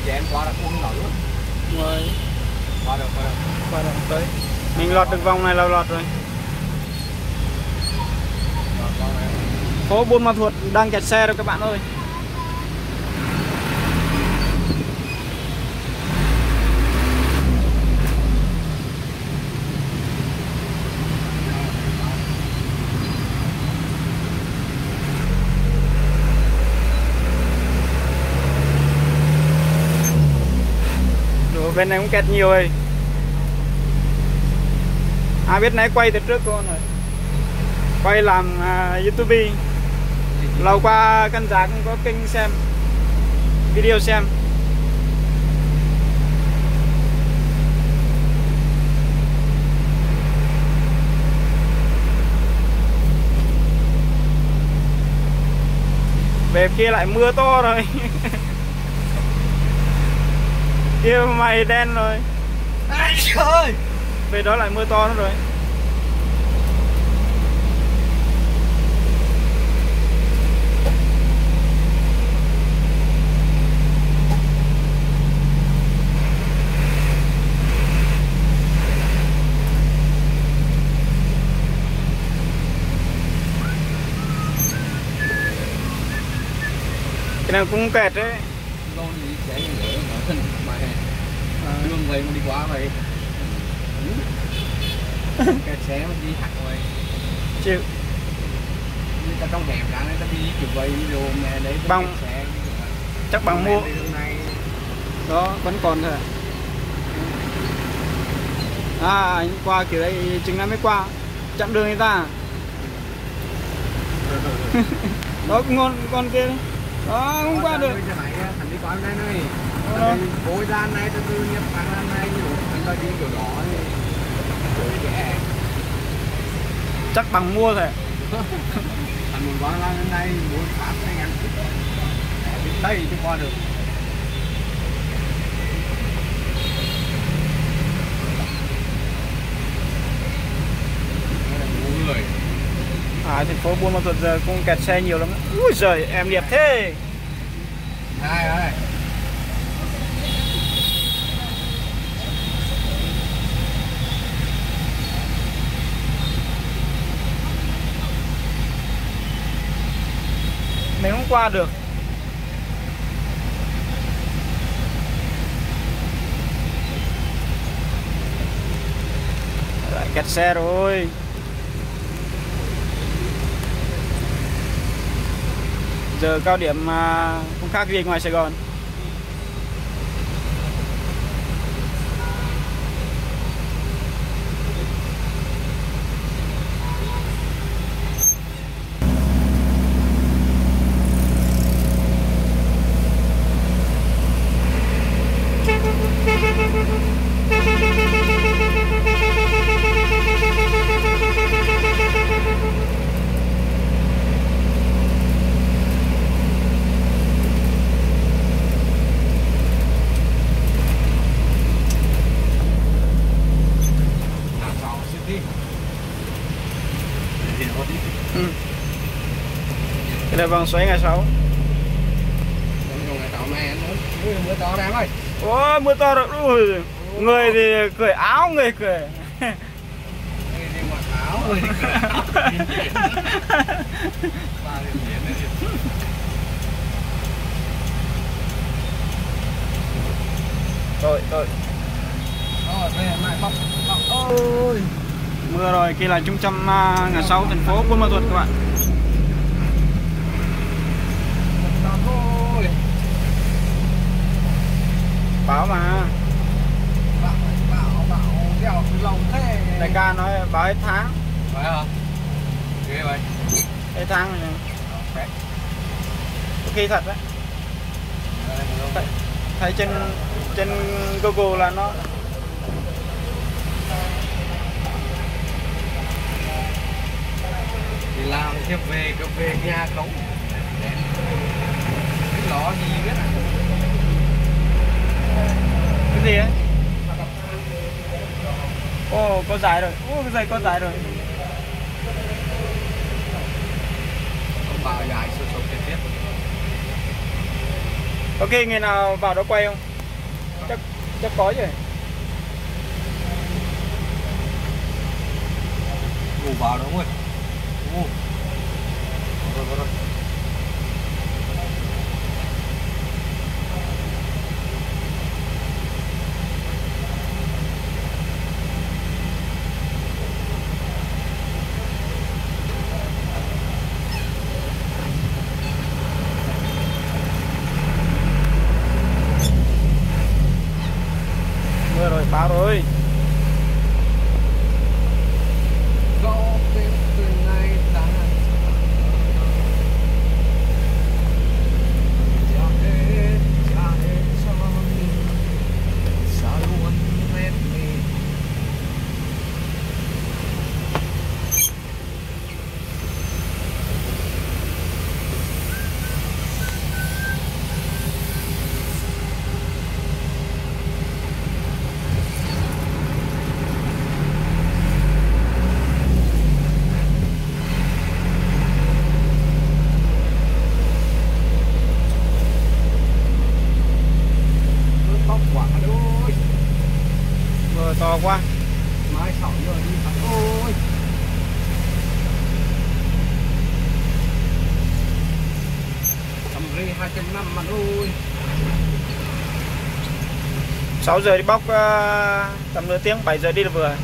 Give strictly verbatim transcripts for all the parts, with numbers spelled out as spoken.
em qua là uống nổi luôn. Rồi. Qua được, qua được. Qua được tới. Mình lọt được vòng này là lọt rồi. Phố Buôn Ma Thuột đang kẹt xe rồi các bạn ơi. Rồi bên này cũng kẹt nhiều rồi. À biết nãy quay từ trước con rồi. Quay làm uh, YouTube. Lâu qua căn giá cũng có kênh xem video xem. Về kia lại mưa to rồi. Kia mày đen rồi. Ơi. Về đó lại mưa to nữa rồi. Cái này cũng kẹt đấy. Con gì chạy nữa mà thân mày. Đường vậy mà đi qua vậy. Kẹt xe mà đi thẳng rồi. Chịu. Đi ta trong hẻm ra này ta đi kiểu vậy đồ mẹ đấy bằng xe. Chắc bằng mua. Đó vẫn còn thôi. À anh qua kiểu đây chừng năm mới qua. Chặn đường người ta. Đó ngon con kia đấy. Đó không qua được. Thằng đi qua đây này. Bối ra này từ từ nhập hàng ra này anh ta đi kiểu đó thì chắc bằng mua thôi. Anh muốn qua ra bên đây muốn phát anh em biết đây chứ qua được. Người. À thành phố Buôn Ma Thuột giờ cũng kẹt xe nhiều lắm. Ui giời em đẹp thế. Hai ơi. Mình không qua được. Lại kẹt xe rồi. Giờ cao điểm mà không khác gì ngoài Sài Gòn. Ừ. Cái này vòng xoáy ngày sáu. Mưa to em ơi. Ôi mưa to rồi. Ui. Người thì cởi áo, người cởi. Người thì mặc áo, người thì cởi áo. Rồi, rồi. Ôi. Mưa rồi, kia là trung tâm uh, ngã sáu thành phố Buôn Ma Thuột các bạn. Báo mà. Bảo, bảo, bảo, đèo lòng thế. Đại ca nói báo hết tháng. Phải hả? Ghê vậy. Hết tháng rồi. Phải. Có khi thật đấy. Thấy, thấy trên trên Google là nó đi làm tiếp về cấp về nhà không cái lọ gì biết à? Cái gì ấy? Ô có dài rồi. Ô cái dây có dài rồi. Không bảo dài sụt sụt tiếp tiếp. Ok ngày nào vào đó quay không? chắc chắc có chứ. Ngủ vào đúng rồi. Ngủ. Rồi, rồi, rồi. Mưa rồi, báo rồi. Có tên từ nay ta cha hết cha hết cho mình sao luôn hết mình. Tóc quả đôi Mưa to quá. mai sáu giờ đi thật thôi. Tầm ri hai trăm năm mà thôi. Sáu giờ đi bóc uh, tầm nửa tiếng, bảy giờ đi là vừa.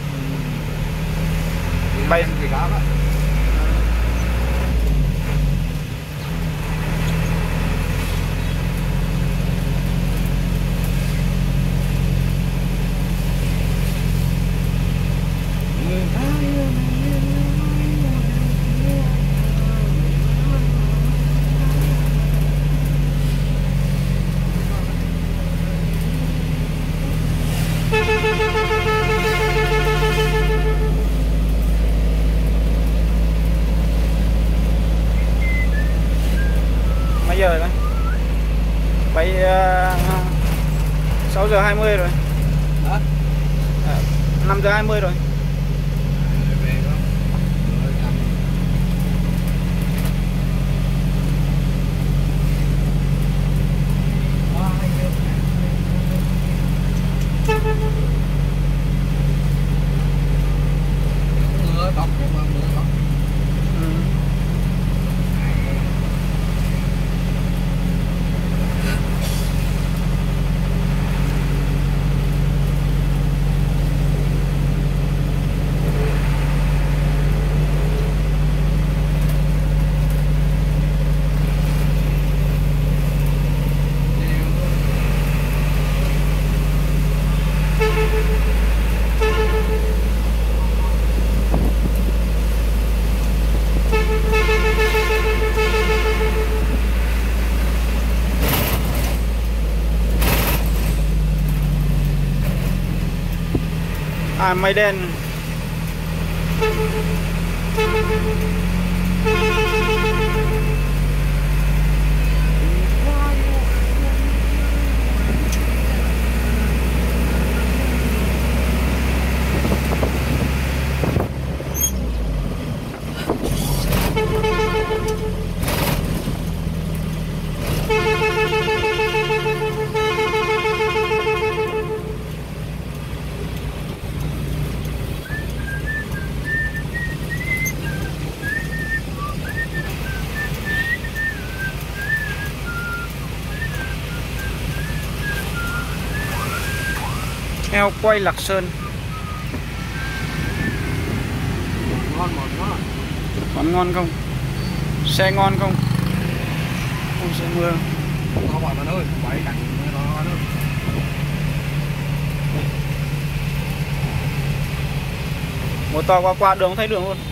Bay gì đó đó. Người ta yêu mấy giờ rồi? Bảy uh, sáu giờ hai mươi rồi. hả? À, năm giờ hai mươi rồi. Về đó. Rồi làm. Mưa tóc nhưng mà mưa tóc. Ừ. À, mây đen. Heo quay Lạc Sơn. Ngon món ngon. Món ngon không? Xe ngon không? Không xe mưa. To bọn nó ơi, quay cảnh nó ngon hơn. Mưa to qua qua đường không thấy đường luôn.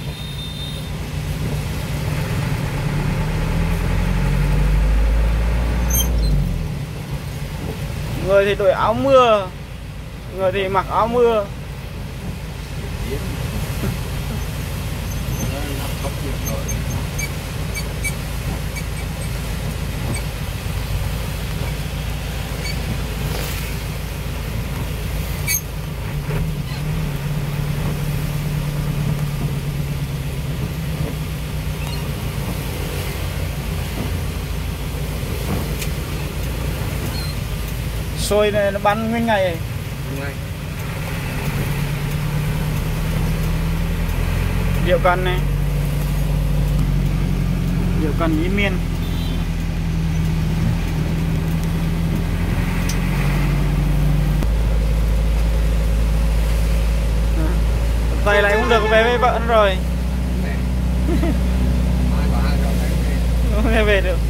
Người thì đội áo mưa, người thì mặc áo mưa. xôi này nó bán nguyên ngày. Đúng rồi. Rượu cần này, rượu cần ý miên. Vậy lại cũng được về với vợ rồi. Không thể về được.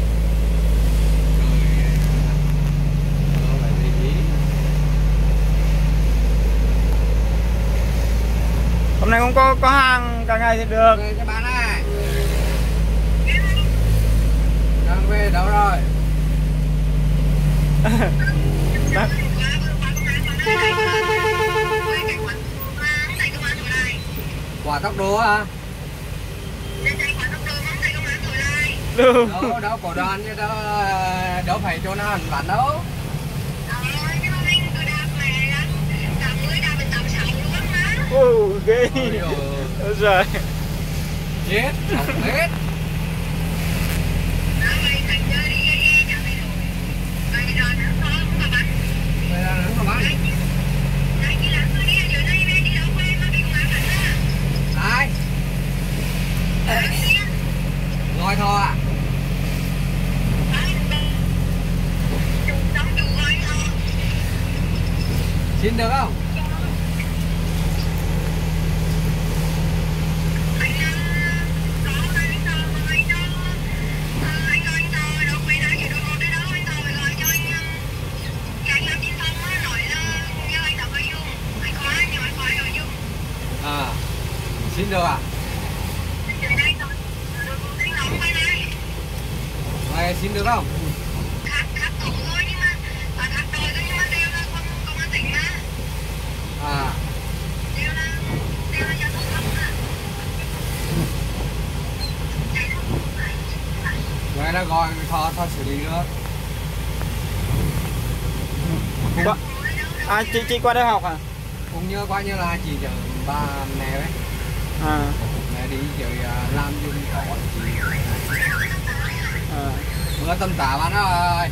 Hôm nay không có có hàng cả ngày thì được. Về cho bạn này. Đang về đâu rồi? Quả tốc độ à? Đâu. Đâu, đâu có đoàn như đâu, đâu phải chỗ nào hẳn bản đâu. Ồ, ghê. Ôi giời. Chết, không hết. Bây giờ đứng mà bắn. Ai? Ngồi thôi à? Xin được không? À, xin được à? Mày xin được không? À. Vậy là gọi thọ thọ xử lý nữa. Qua. À, chị chị qua đây học à? Cũng như coi như là chị chở ba mẹ đấy. À. Mẹ đi chơi làm gì có chị. À. Mưa tầm tả bạn ơi.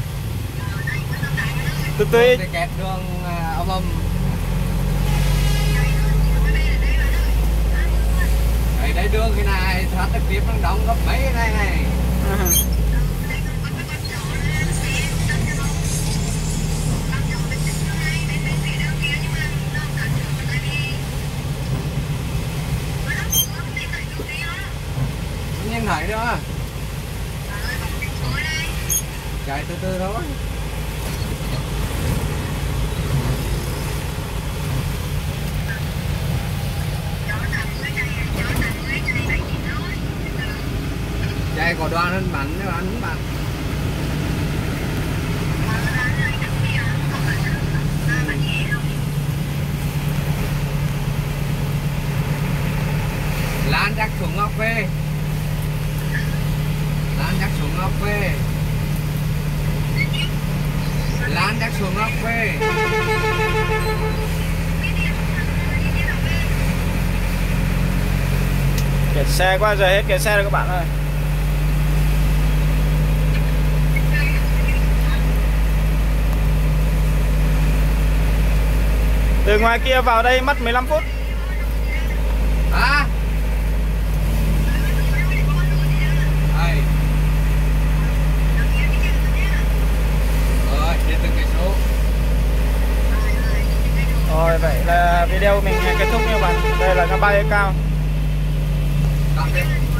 Từ từ. Cái kẹt đường ông âm. Đấy, đấy đường cái này thật trực tiếp nó đóng gấp mấy cái này này. À. Nhìn thấy nữa. Chạy từ từ thôi. Chạy có đoàn hơn bắn nữa bắn bắn. Lan chắc xuống ngọc về. Lan chắc xuống ngọc về. Lan chắc xuống ngọc về. Kẹt xe qua giờ hết kẹt xe rồi các bạn ơi. Từ ngoài kia vào đây mất mười lăm phút. Hả? Đây. Rồi, đi từng cái số. Rồi vậy là video mình kết thúc nha bạn. Đây là ngã ba cao. Tạm biệt.